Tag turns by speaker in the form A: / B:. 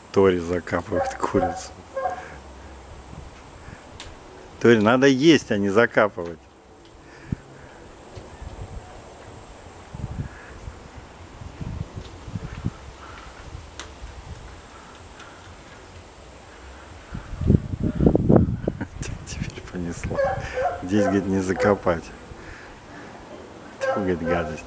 A: Тори закапывает курицу. Тори, надо есть, а не закапывать. Теперь понесла. Здесь, говорит, не закопать. Тьфу, говорит, гадость.